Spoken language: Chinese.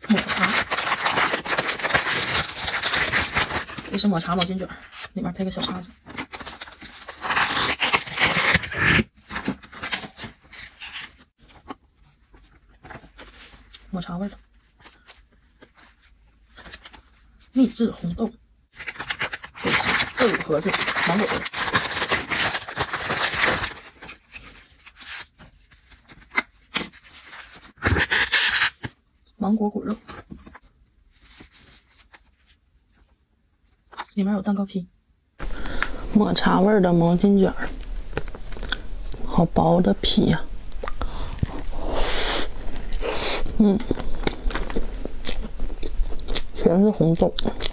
抹茶，这是抹茶毛巾卷，里面配个小叉子。抹茶味的秘制红豆，这是2盒子芒果味。芒果果肉，里面有蛋糕皮。抹茶味的毛巾卷，好薄的皮呀、全是红豆。